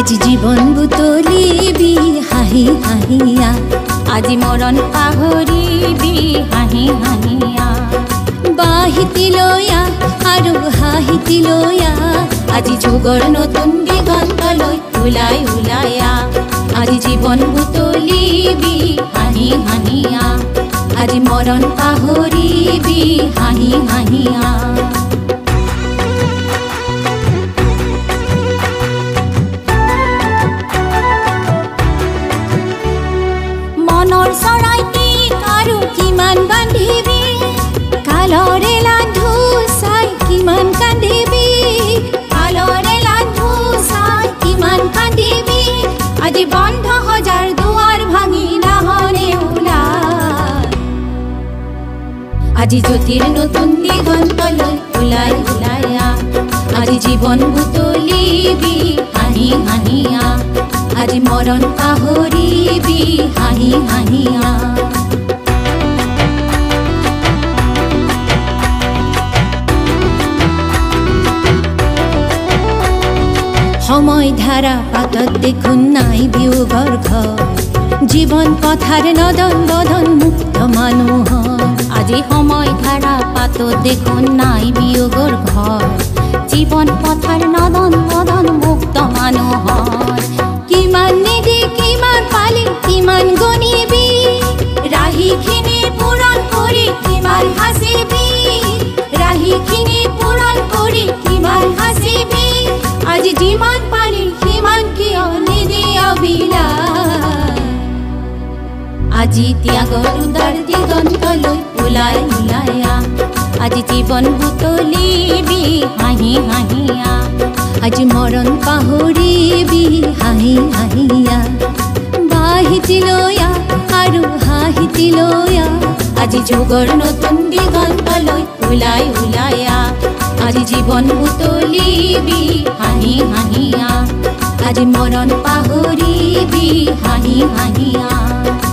আজি জীবন বুতলিবি হাঁহি হাঁহিয়া, আজি মৰণ পাহৰিবি হাঁহি হাঁহিয়া। বাহিতি লয়া আৰু হাঁহিতি লয়া, আজি যুগৰ নতুন দিগন্তলৈ ওলাই ওলায়া। আজি জীৱন বুতলিবি হাঁহি হাঁহিয়া, আজি মৰণ পাহৰিবি হাঁহি হাঁহিয়া। মনৰ চৰাইটিক আৰু কিমান বান্ধিবি, কালৰে লান্ধু চাই কিমান কান্দিবি, কালৰে লান্ধু চাই কিমান কান্দিবি। আজি বন্ধ হজাৰ দুৱাৰ ভাঙি নাহনে ওলাই, আজি জ্যোতিৰ নতুন দিগন্তলৈ ওলাই ওলায়া। আজি জীৱন বুতলিবি হাঁহি হাঁহিয়া, আজি মৰণ পাহৰিবি হাঁহি হাঁহিয়া। সময় ধাৰা পাতত দেখোন নাই বিয়োগৰ ঘৰ, জীৱন পথাৰ নদন বদন মুক্ত মানুহৰ। আজি সময় ধাৰা পাতত দেখোন নাই বিয়োগৰ ঘৰ, জীৱন পথাৰ নদন বদন মুক্ত মানুহৰ। কিমান নিদি কিমান পালি কিমান গণিবি, ৰাহিখিনি পূৰণ কৰি কিমান সাঁচিবি, ৰাহিখিনি পূৰণ কৰি কিমান সাঁচিবি। আজি যিমান পাৰি সিমান কিয় নিদিয়বিলা, আজি ত্যাগৰ উদাৰ দিগন্তলৈ ওলাই ওলায়া। আজি জীৱন বুতলিবি হাঁহি হাঁহিয়া, আজি মৰণ পাহৰিবি হাঁহি হাঁহিয়া। বাহিতি লয়া আৰু হাঁহিতি লয়া, আজি যুগৰ নতুন দিগন্তলৈ ওলাই ওলায়া। আজি জীৱন বুতলিবি হাঁহি হাঁহিয়া, আজি মৰণ পাহৰিবি হাঁহি হাঁহিয়া।